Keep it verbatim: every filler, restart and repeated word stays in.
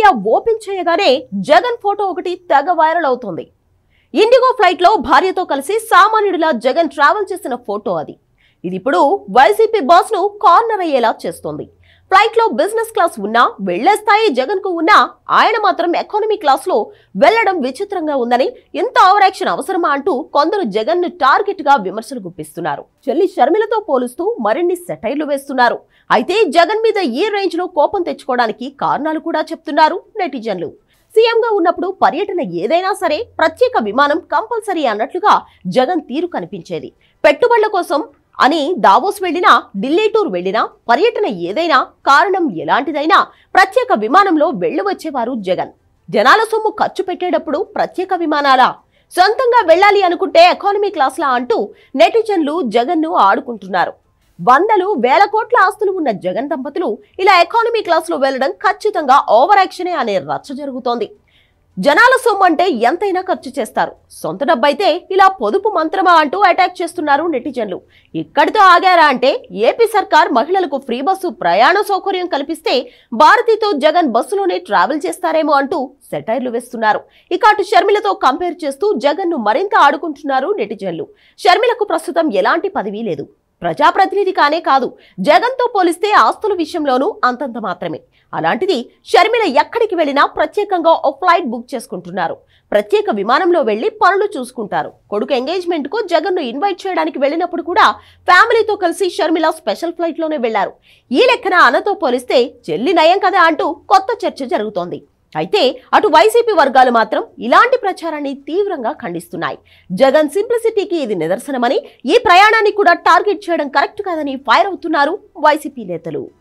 Media open చేయగానే Jagan photo ఒకటి తెగ వైరల్ అవుతుంది. ఇండిగో ఫ్లైట్ లో భార్యతో కలిసి సామాన్యుడిలా జగన్ ట్రావెల్ చేసిన ఫోటో అది. ఇది ఇప్పుడు వైసీపీ బాస్ ను కార్నర్ అయ్యేలా చేస్తోంది. ఫ్లైట్ లో బిజినెస్ క్లాస్ ఉన్నా వెళ్లే స్థాయి జగన్ కు ఉన్నా ఆయన మాత్రం ఎకానమీ క్లాస్ లో వెళ్లడం విచిత్రంగా ఉందని, ఇంత ఓవర్ యాక్షన్ అవసరమా అంటూ కొందరు జగన్ ను టార్గెట్ గా విమర్శలు గుప్పిస్తున్నారు. చెల్లి షర్మిలతో పోలుస్తూ మరిన్ని సెటైర్లు వేస్తున్నారు. అయితే జగన్ మీద ఈ రేంజ్ లో కోపం తెచ్చుకోవడానికి కారణాలు కూడా చెప్తున్నారు నెటిజన్లు. సీఎం గా ఉన్నప్పుడు పర్యటన ఏదైనా సరే ప్రత్యేక విమానం కంపల్సరీ అన్నట్లుగా జగన్ తీరు కనిపించేది. పెట్టుబడుల కోసం అని దావోస్ వెళ్లినా, ఢిల్లీ టూర్ వెళ్లినా, పర్యటన ఏదైనా కారణం ఎలాంటిదైనా ప్రత్యేక విమానంలో వెళ్లి వచ్చేవారు జగన్. జనాల సొమ్ము ఖర్చు పెట్టేటప్పుడు ప్రత్యేక విమానాలా, సొంతంగా వెళ్లాలి అనుకుంటే ఎకానమీ క్లాస్లా అంటూ నెటిజన్లు జగన్ ను ఆడుకుంటున్నారు. వందలు వేల కోట్ల ఆస్తులు ఉన్న జగన్ దంపతులు ఇలా ఎకానమీ క్లాస్ లో వెళ్లడం ఖచ్చితంగా ఓవర్ యాక్షనే అనే రచ్చ జరుగుతోంది. జనాల సొమ్ము అంటే ఎంతైనా ఖర్చు చేస్తారు, సొంత డబ్బైతే ఇలా పొదుపు మంత్రమా అంటూ అటాక్ చేస్తున్నారు నెటిజన్లు. ఇక్కడితో ఆగారా అంటే ఏపీ సర్కార్ మహిళలకు ఫ్రీ బస్సు ప్రయాణ సౌకర్యం కల్పిస్తే భారతితో జగన్ బస్సులోనే ట్రావెల్ చేస్తారేమో అంటూ సెటైర్లు వేస్తున్నారు. ఇక అటు షర్మిలతో కంపేర్ చేస్తూ జగన్ ను మరింత ఆడుకుంటున్నారు నెటిజన్లు. షర్మిలకు ప్రస్తుతం ఎలాంటి పదవి లేదు, ప్రజాప్రతినిధి కానే కాదు, జగన్ తో పోలిస్తే ఆస్తుల విషయంలోనూ అంతంత మాత్రమే. అలాంటిది షర్మిల ఎక్కడికి వెళ్లినా ప్రత్యేకంగా ఓ ఫ్లైట్ బుక్ చేసుకుంటున్నారు. ప్రత్యేక విమానంలో వెళ్లి పనులు చూసుకుంటారు. కొడుకు ఎంగేజ్మెంట్ కు జగన్ ను ఇన్వైట్ చేయడానికి వెళ్లినప్పుడు కూడా ఫ్యామిలీతో కలిసి షర్మిల స్పెషల్ ఫ్లైట్ లోనే వెళ్లారు. ఈ లెక్కన అన్నతో పోలిస్తే చెల్లి నయం కదా అంటూ కొత్త చర్చ జరుగుతోంది. అయితే అటు వైసీపీ వర్గాలు మాత్రం ఇలాంటి ప్రచారాన్ని తీవ్రంగా ఖండిస్తున్నాయి. జగన్ సింప్లిసిటీకి ఇది నిదర్శనమని, ఈ ప్రయాణాన్ని కూడా టార్గెట్ చేయడం కరెక్ట్ కాదని ఫైర్ అవుతున్నారు వైసీపీ నేతలు.